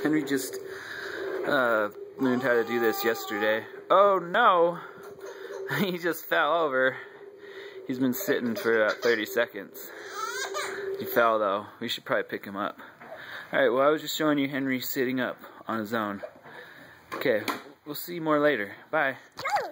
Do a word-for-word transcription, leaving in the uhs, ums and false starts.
Henry just uh, learned how to do this yesterday. Oh no! He just fell over. He's been sitting for about thirty seconds. He fell though. We should probably pick him up. Alright, well I was just showing you Henry sitting up on his own. Okay, we'll see more later. Bye.